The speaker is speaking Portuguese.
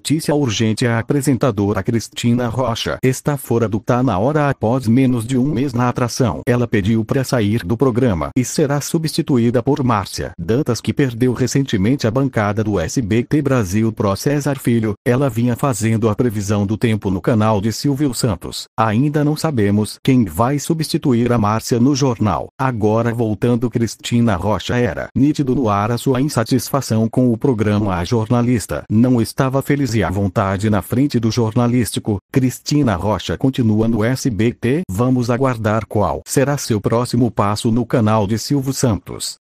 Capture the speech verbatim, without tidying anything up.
notícia urgente: a apresentadora Cristina Rocha está fora do Tá Na Hora após menos de um mês na atração. Ela pediu para sair do programa e será substituída por Márcia Dantas, que perdeu recentemente a bancada do S B T Brasil pro César Filho. Ela vinha fazendo a previsão do tempo no canal de Silvio Santos. Ainda não sabemos quem vai substituir a Márcia no jornal. Agora voltando, Cristina Rocha: era nítido no ar a sua insatisfação com o programa. A jornalista não estava feliz e à vontade na frente do jornalístico. Cristina Rocha continua no S B T. Vamos aguardar qual será seu próximo passo no canal de Silvio Santos.